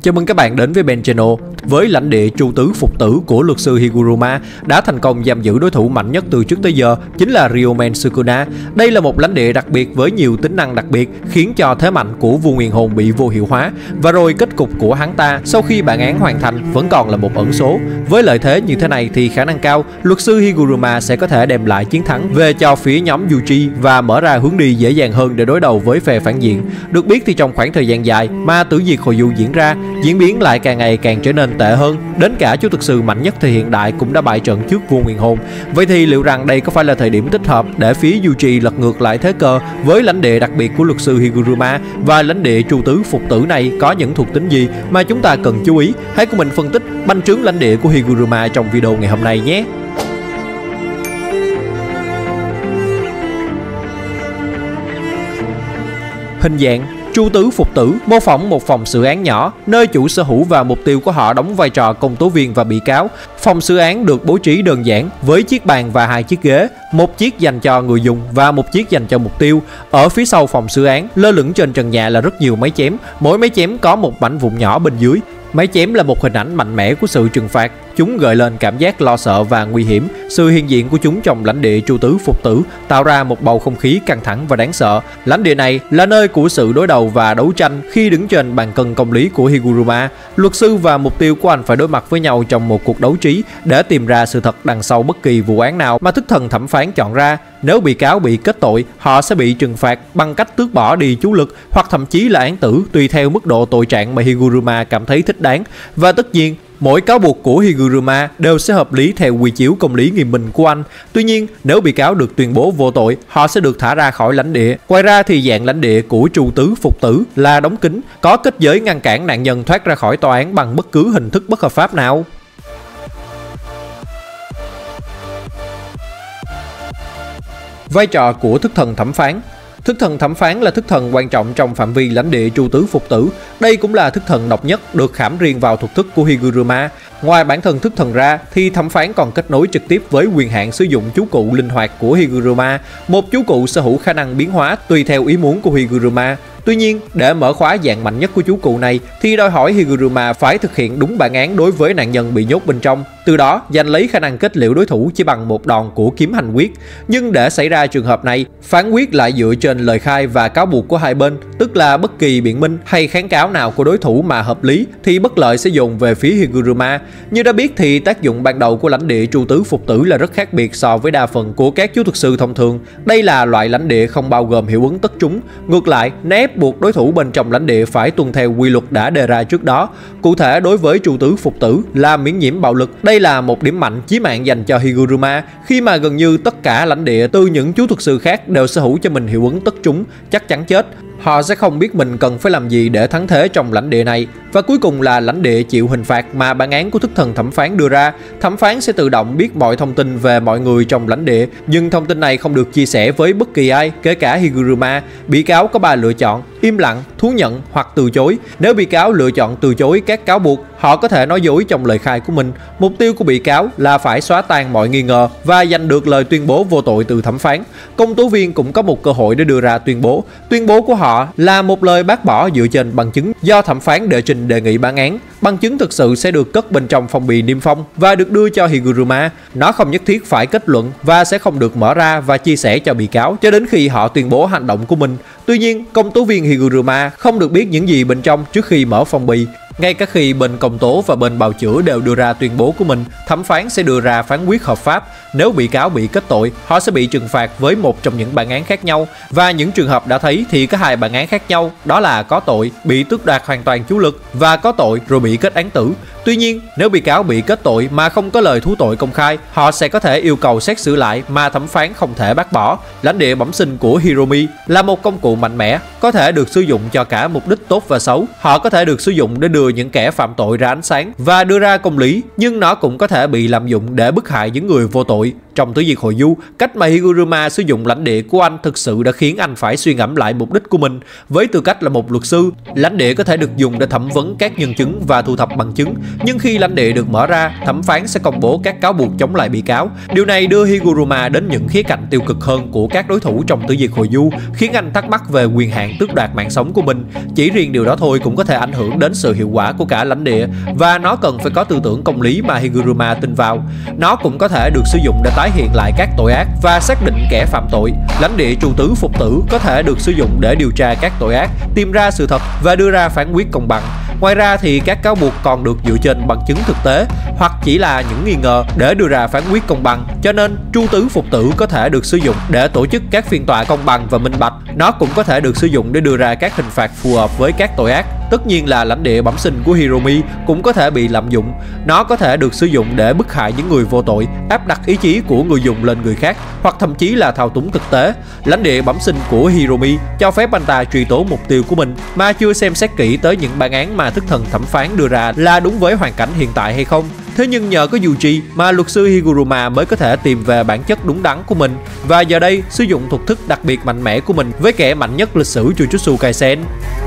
Chào mừng các bạn đến với Ben Channel. Với lãnh địa Chu Tứ Phục Tử của luật sư Higuruma đã thành công giam giữ đối thủ mạnh nhất từ trước tới giờ, chính là Ryomen Sukuna. Đây là một lãnh địa đặc biệt với nhiều tính năng đặc biệt, khiến cho thế mạnh của vua Nguyền Hồn bị vô hiệu hóa. Và rồi kết cục của hắn ta sau khi bản án hoàn thành vẫn còn là một ẩn số. Với lợi thế như thế này thì khả năng cao luật sư Higuruma sẽ có thể đem lại chiến thắng về cho phía nhóm Yuji và mở ra hướng đi dễ dàng hơn để đối đầu với phe phản diện. Được biết thì trong khoảng thời gian dài mà tử diệt hồi du diễn ra, diễn biến lại càng ngày càng trở nên tệ hơn, đến cả chú thực sự mạnh nhất thời hiện đại cũng đã bại trận trước vua Nguyền Hồn. Vậy thì liệu rằng đây có phải là thời điểm thích hợp để phía Yuji lật ngược lại thế cờ với lãnh địa đặc biệt của luật sư Higuruma, và lãnh địa Chu Tứ Phục Tử này có những thuộc tính gì mà chúng ta cần chú ý? Hãy cùng mình phân tích bành trướng lãnh địa của Higuruma trong video ngày hôm nay nhé. Hình dạng: Chu Tứ Phục Tử mô phỏng một phòng xử án nhỏ, nơi chủ sở hữu và mục tiêu của họ đóng vai trò công tố viên và bị cáo. Phòng xử án được bố trí đơn giản với chiếc bàn và 2 chiếc ghế, một chiếc dành cho người dùng và một chiếc dành cho mục tiêu. Ở phía sau phòng xử án, lơ lửng trên trần nhà là rất nhiều máy chém, mỗi máy chém có một mảnh vụn nhỏ bên dưới. Máy chém là một hình ảnh mạnh mẽ của sự trừng phạt. Chúng gợi lên cảm giác lo sợ và nguy hiểm. Sự hiện diện của chúng trong lãnh địa Chu Tứ Phục Tử tạo ra một bầu không khí căng thẳng và đáng sợ. Lãnh địa này là nơi của sự đối đầu và đấu tranh. Khi đứng trên bàn cân công lý của Higuruma, luật sư và mục tiêu của anh phải đối mặt với nhau trong một cuộc đấu trí để tìm ra sự thật đằng sau bất kỳ vụ án nào mà thức thần thẩm phán chọn ra. Nếu bị cáo bị kết tội, họ sẽ bị trừng phạt bằng cách tước bỏ đi chú lực hoặc thậm chí là án tử, tùy theo mức độ tội trạng mà Higuruma cảm thấy thích đáng. Và tất nhiên, mỗi cáo buộc của Higuruma đều sẽ hợp lý theo quy chiếu công lý nghiêm minh của anh. Tuy nhiên, nếu bị cáo được tuyên bố vô tội, họ sẽ được thả ra khỏi lãnh địa. Ngoài ra thì dạng lãnh địa của Chu Tứ Phục Tử là đóng kín, có kết giới ngăn cản nạn nhân thoát ra khỏi tòa án bằng bất cứ hình thức bất hợp pháp nào. Vai trò của thức thần thẩm phán. Thức thần thẩm phán là thức thần quan trọng trong phạm vi lãnh địa Chu Tứ Phục Tử. Đây cũng là thức thần độc nhất được khảm riêng vào thuật thức của Higuruma. Ngoài bản thân thức thần ra thì thẩm phán còn kết nối trực tiếp với quyền hạn sử dụng chú cụ linh hoạt của Higuruma, một chú cụ sở hữu khả năng biến hóa tùy theo ý muốn của Higuruma. Tuy nhiên, để mở khóa dạng mạnh nhất của chú cụ này thì đòi hỏi Higuruma phải thực hiện đúng bản án đối với nạn nhân bị nhốt bên trong, từ đó giành lấy khả năng kết liễu đối thủ chỉ bằng một đòn của kiếm hành quyết. Nhưng để xảy ra trường hợp này, phán quyết lại dựa trên lời khai và cáo buộc của hai bên, tức là bất kỳ biện minh hay kháng cáo nào của đối thủ mà hợp lý thì bất lợi sẽ dồn về phía Higuruma. Như đã biết thì tác dụng ban đầu của lãnh địa Chu Tứ Phục Tử là rất khác biệt so với đa phần của các chú thuật sư thông thường. Đây là loại lãnh địa không bao gồm hiệu ứng tất trúng. Ngược lại, ép buộc đối thủ bên trong lãnh địa phải tuân theo quy luật đã đề ra trước đó. Cụ thể, đối với Chu Tứ Phục Tử là miễn nhiễm bạo lực. Đây là một điểm mạnh chí mạng dành cho Higuruma, khi mà gần như tất cả lãnh địa từ những chú thuật sư khác đều sở hữu cho mình hiệu ứng tất trúng, chắc chắn chết. Họ sẽ không biết mình cần phải làm gì để thắng thế trong lãnh địa này. Và cuối cùng là lãnh địa chịu hình phạt mà bản án của thức thần thẩm phán đưa ra. Thẩm phán sẽ tự động biết mọi thông tin về mọi người trong lãnh địa, nhưng thông tin này không được chia sẻ với bất kỳ ai, kể cả Higuruma. Bị cáo có 3 lựa chọn: im lặng, thú nhận hoặc từ chối. Nếu bị cáo lựa chọn từ chối các cáo buộc, họ có thể nói dối trong lời khai của mình. Mục tiêu của bị cáo là phải xóa tan mọi nghi ngờ và giành được lời tuyên bố vô tội từ thẩm phán. Công tố viên cũng có một cơ hội để đưa ra tuyên bố. Tuyên bố của họ là một lời bác bỏ dựa trên bằng chứng do thẩm phán đệ trình đề nghị bản án. Bằng chứng thực sự sẽ được cất bên trong phong bì niêm phong và được đưa cho Higuruma. Nó không nhất thiết phải kết luận và sẽ không được mở ra và chia sẻ cho bị cáo cho đến khi họ tuyên bố hành động của mình. Tuy nhiên, công tố viên Higuruma không được biết những gì bên trong trước khi mở phong bì. Ngay cả khi bên công tố và bên bào chữa đều đưa ra tuyên bố của mình, thẩm phán sẽ đưa ra phán quyết hợp pháp. Nếu bị cáo bị kết tội, họ sẽ bị trừng phạt với một trong những bản án khác nhau. Và những trường hợp đã thấy thì có 2 bản án khác nhau, đó là có tội, bị tước đoạt hoàn toàn chú lực, và có tội rồi bị kết án tử. Tuy nhiên, nếu bị cáo bị kết tội mà không có lời thú tội công khai, họ sẽ có thể yêu cầu xét xử lại mà thẩm phán không thể bác bỏ. Lãnh địa bẩm sinh của Hiromi là một công cụ mạnh mẽ, có thể được sử dụng cho cả mục đích tốt và xấu. Họ có thể được sử dụng để đưa những kẻ phạm tội ra ánh sáng và đưa ra công lý, nhưng nó cũng có thể bị lạm dụng để bức hại những người vô tội. Trong Tử Diệt Hồi Du, cách mà Higuruma sử dụng lãnh địa của anh thực sự đã khiến anh phải suy ngẫm lại mục đích của mình. Với tư cách là một luật sư, lãnh địa có thể được dùng để thẩm vấn các nhân chứng và thu thập bằng chứng, nhưng khi lãnh địa được mở ra, thẩm phán sẽ công bố các cáo buộc chống lại bị cáo. Điều này đưa Higuruma đến những khía cạnh tiêu cực hơn của các đối thủ trong Tử Diệt Hồi Du, khiến anh thắc mắc về quyền hạn tước đoạt mạng sống của mình. Chỉ riêng điều đó thôi cũng có thể ảnh hưởng đến sự hiệu quả của cả lãnh địa, và nó cần phải có tư tưởng công lý mà Higuruma tin vào. Nó cũng có thể được sử dụng để tái hiện lại các tội ác và xác định kẻ phạm tội. Lãnh địa tru tứ phục tử có thể được sử dụng để điều tra các tội ác, tìm ra sự thật và đưa ra phán quyết công bằng. Ngoài ra thì các cáo buộc còn được dựa trên bằng chứng thực tế hoặc chỉ là những nghi ngờ để đưa ra phán quyết công bằng. Cho nên tru tứ phục tử có thể được sử dụng để tổ chức các phiên tòa công bằng và minh bạch. Nó cũng có thể được sử dụng để đưa ra các hình phạt phù hợp với các tội ác. Tất nhiên là lãnh địa bẩm sinh của Hiromi cũng có thể bị lạm dụng. Nó có thể được sử dụng để bức hại những người vô tội, áp đặt ý chí của người dùng lên người khác, hoặc thậm chí là thao túng thực tế. Lãnh địa bẩm sinh của Hiromi cho phép anh ta truy tố mục tiêu của mình mà chưa xem xét kỹ tới những bản án mà thức thần thẩm phán đưa ra là đúng với hoàn cảnh hiện tại hay không. Thế nhưng nhờ có Yuji mà luật sư Higuruma mới có thể tìm về bản chất đúng đắn của mình, và giờ đây sử dụng thuật thức đặc biệt mạnh mẽ của mình với kẻ mạnh nhất lịch sử Jujutsu Kaisen.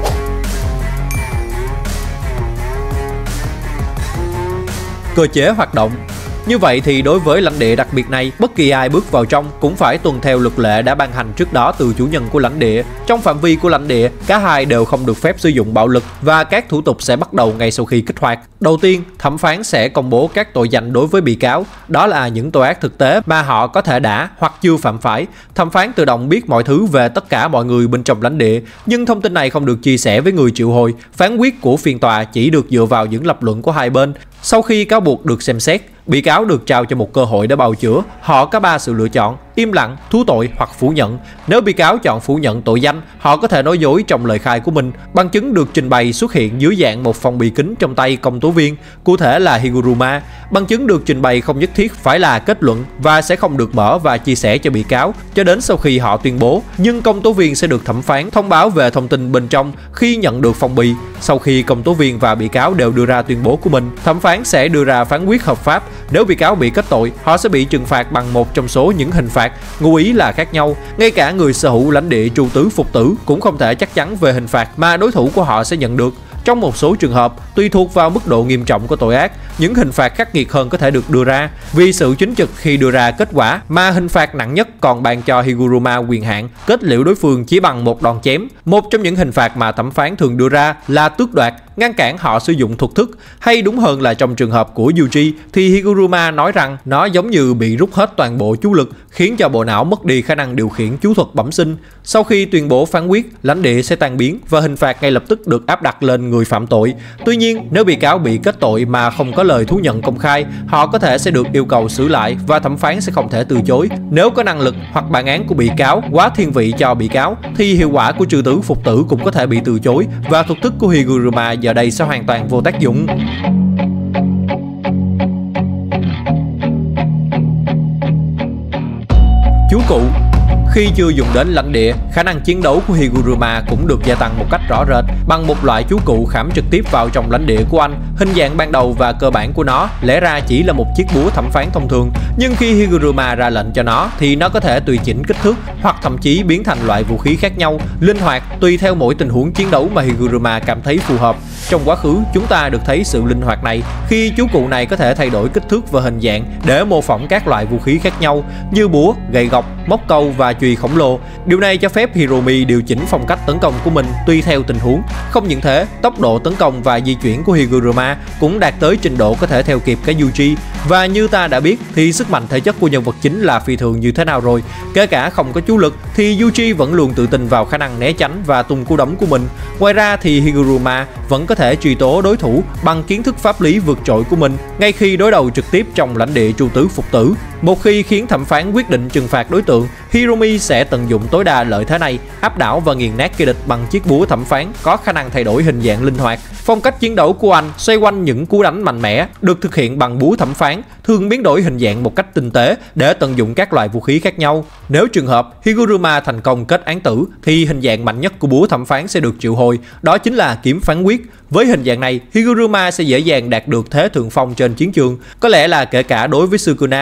Cơ chế hoạt động. Như vậy thì đối với lãnh địa đặc biệt này, bất kỳ ai bước vào trong cũng phải tuân theo luật lệ đã ban hành trước đó từ chủ nhân của lãnh địa. Trong phạm vi của lãnh địa, cả hai đều không được phép sử dụng bạo lực và các thủ tục sẽ bắt đầu ngay sau khi kích hoạt. Đầu tiên, thẩm phán sẽ công bố các tội danh đối với bị cáo. Đó là những tội ác thực tế mà họ có thể đã hoặc chưa phạm phải. Thẩm phán tự động biết mọi thứ về tất cả mọi người bên trong lãnh địa, nhưng thông tin này không được chia sẻ với người triệu hồi. Phán quyết của phiên tòa chỉ được dựa vào những lập luận của hai bên. Sau khi cáo buộc được xem xét, bị cáo được trao cho một cơ hội để bào chữa. Họ có 3 sự lựa chọn: im lặng, thú tội hoặc phủ nhận. Nếu bị cáo chọn phủ nhận tội danh, họ có thể nói dối trong lời khai của mình. Bằng chứng được trình bày xuất hiện dưới dạng một phong bì kính trong tay công tố viên, cụ thể là Higuruma. Bằng chứng được trình bày không nhất thiết phải là kết luận và sẽ không được mở và chia sẻ cho bị cáo cho đến sau khi họ tuyên bố, nhưng công tố viên sẽ được thẩm phán thông báo về thông tin bên trong khi nhận được phong bì. Sau khi công tố viên và bị cáo đều đưa ra tuyên bố của mình, thẩm phán sẽ đưa ra phán quyết hợp pháp. Nếu bị cáo bị kết tội, họ sẽ bị trừng phạt bằng một trong số những hình phạt, ngụ ý là khác nhau. Ngay cả người sở hữu lãnh địa tru tứ phục tử cũng không thể chắc chắn về hình phạt mà đối thủ của họ sẽ nhận được. Trong một số trường hợp, tùy thuộc vào mức độ nghiêm trọng của tội ác, những hình phạt khắc nghiệt hơn có thể được đưa ra. Vì sự chính trực khi đưa ra kết quả mà hình phạt nặng nhất còn ban cho Higuruma quyền hạn kết liễu đối phương chỉ bằng một đòn chém. Một trong những hình phạt mà thẩm phán thường đưa ra là tước đoạt, ngăn cản họ sử dụng thuật thức. Hay đúng hơn là trong trường hợp của Yuji thì Higuruma nói rằng nó giống như bị rút hết toàn bộ chú lực, khiến cho bộ não mất đi khả năng điều khiển chú thuật bẩm sinh. Sau khi tuyên bố phán quyết, lãnh địa sẽ tan biến và hình phạt ngay lập tức được áp đặt lên người phạm tội. Tuy nhiên, nếu bị cáo bị kết tội mà không có lời thú nhận công khai, họ có thể sẽ được yêu cầu xử lại và thẩm phán sẽ không thể từ chối. Nếu có năng lực hoặc bản án của bị cáo quá thiên vị cho bị cáo, thì hiệu quả của trừ tử phục tử cũng có thể bị từ chối và thuật thức của Higuruma giờ đây sẽ hoàn toàn vô tác dụng. Chú cụ. Khi chưa dùng đến lãnh địa, khả năng chiến đấu của Higuruma cũng được gia tăng một cách rõ rệt bằng một loại chú cụ khảm trực tiếp vào trong lãnh địa của anh. Hình dạng ban đầu và cơ bản của nó lẽ ra chỉ là một chiếc búa thẩm phán thông thường, nhưng khi Higuruma ra lệnh cho nó thì nó có thể tùy chỉnh kích thước hoặc thậm chí biến thành loại vũ khí khác nhau, linh hoạt tùy theo mỗi tình huống chiến đấu mà Higuruma cảm thấy phù hợp. Trong quá khứ, chúng ta được thấy sự linh hoạt này khi chú cụ này có thể thay đổi kích thước và hình dạng để mô phỏng các loại vũ khí khác nhau như búa, gậy gộc, móc câu và chùy khổng lồ. Điều này cho phép Hiromi điều chỉnh phong cách tấn công của mình tùy theo tình huống. Không những thế, tốc độ tấn công và di chuyển của Higuruma cũng đạt tới trình độ có thể theo kịp cả Yuji. Và như ta đã biết thì sức mạnh thể chất của nhân vật chính là phi thường như thế nào rồi. Kể cả không có chú lực thì Yuji vẫn luôn tự tin vào khả năng né tránh và tung cú đấm của mình. Ngoài ra thì Higuruma vẫn có thể truy tố đối thủ bằng kiến thức pháp lý vượt trội của mình ngay khi đối đầu trực tiếp trong lãnh địa tru tứ phục tử. Một khi khiến thẩm phán quyết định trừng phạt đối tượng, Hiromi sẽ tận dụng tối đa lợi thế này, áp đảo và nghiền nát kẻ địch bằng chiếc búa thẩm phán có khả năng thay đổi hình dạng linh hoạt. Phong cách chiến đấu của anh xoay quanh những cú đánh mạnh mẽ được thực hiện bằng búa thẩm phán, thường biến đổi hình dạng một cách tinh tế để tận dụng các loại vũ khí khác nhau. Nếu trường hợp Higuruma thành công kết án tử thì hình dạng mạnh nhất của búa thẩm phán sẽ được triệu hồi, đó chính là kiếm phán quyết. Với hình dạng này, Higuruma sẽ dễ dàng đạt được thế thượng phong trên chiến trường, có lẽ là kể cả đối với Sukuna khi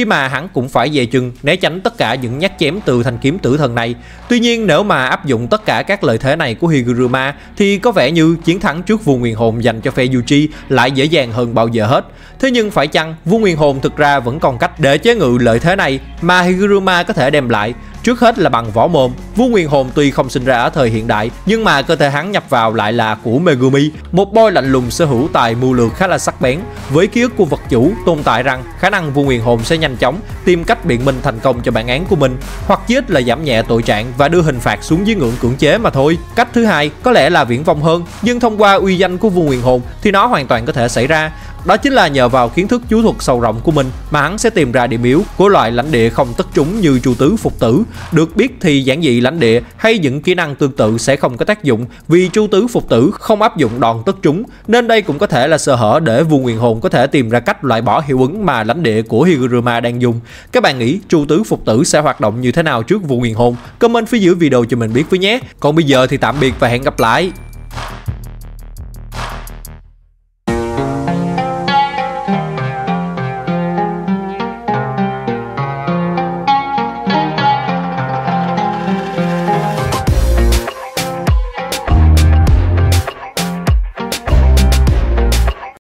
mà hắn cũng phải dè chừng né tránh tất cả những nhát chém từ thanh kiếm tử thần này. Tuy nhiên nếu mà áp dụng tất cả các lợi thế này của Higuruma thì có vẻ như chiến thắng trước vua nguyên hồn dành cho phe Yuji lại dễ dàng hơn bao giờ hết. Thế nhưng phải chăng vua nguyên hồn thực ra vẫn còn cách để chế ngự lợi thế này mà Higuruma có thể đem lại? Trước hết là bằng võ mồm. Vua nguyên hồn tuy không sinh ra ở thời hiện đại nhưng mà cơ thể hắn nhập vào lại là của Megumi, một boy lạnh lùng sở hữu tài mưu lược khá là sắc bén. Với ký ức của vật chủ tồn tại rằng khả năng vua nguyên hồn sẽ nhanh chóng tìm cách biện minh thành công cho bản án của mình, hoặc chết là giảm nhẹ tội trạng và đưa hình phạt xuống dưới ngưỡng cưỡng chế mà thôi. Cách thứ hai có lẽ là viển vông hơn, nhưng thông qua uy danh của vua nguyên hồn thì nó hoàn toàn có thể xảy ra. Đó chính là nhờ vào kiến thức chú thuật sâu rộng của mình mà hắn sẽ tìm ra điểm yếu của loại lãnh địa không tất trúng như Chu Tứ Phục Tử. Được biết thì giản dị lãnh địa hay những kỹ năng tương tự sẽ không có tác dụng vì Chu Tứ Phục Tử không áp dụng đòn tất trúng, nên đây cũng có thể là sơ hở để vua nguyên hồn có thể tìm ra cách loại bỏ hiệu ứng mà lãnh địa của Higuruma đang dùng. Các bạn nghĩ Chu Tứ Phục Tử sẽ hoạt động như thế nào trước vua nguyên hồn? Comment phía dưới video cho mình biết với nhé. Còn bây giờ thì tạm biệt và hẹn gặp lại.